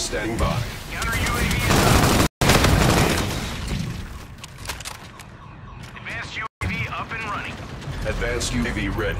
is standing by. Counter UAV is up. Advanced UAV up and running. Advanced UAV ready.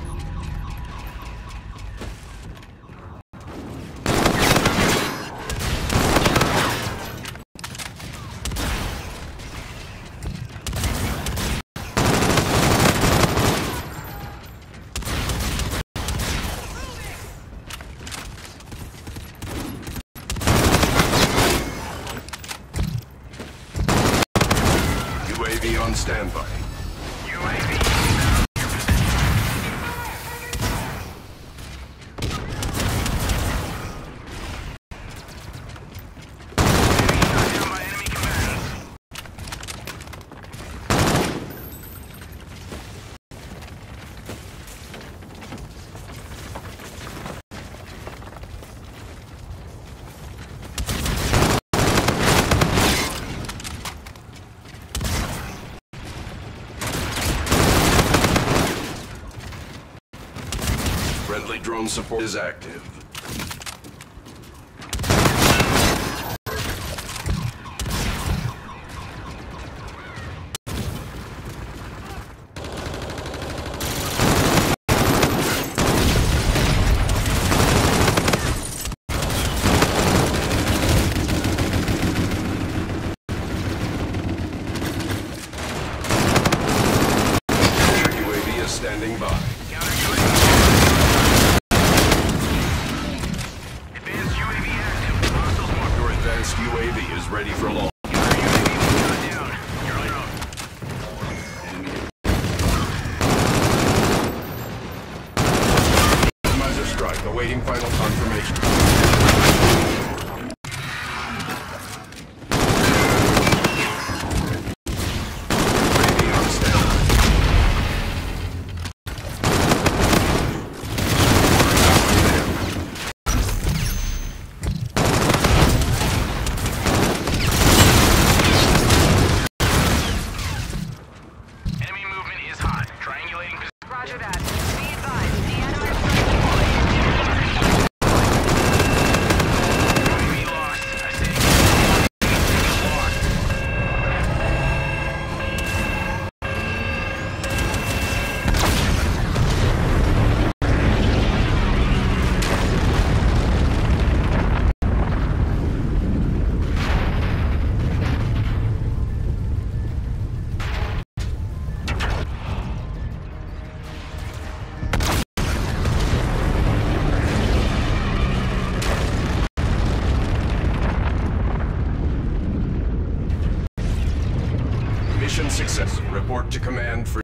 UAV on standby. UAV shot down by enemy combatants. Friendly drone support is active. UAV is standing by. Counter UAV. Advanced UAV active. Hostiles marked. Your advanced UAV is ready for launch. Counter UAV shot down. You're on your own. Optimizer strike awaiting final confirmation. UAV on standby. Enemy movement is hot. Triangulating position. Roger that. Be advised, the enemy UAV lost. I say lost. Mission success. Report to command for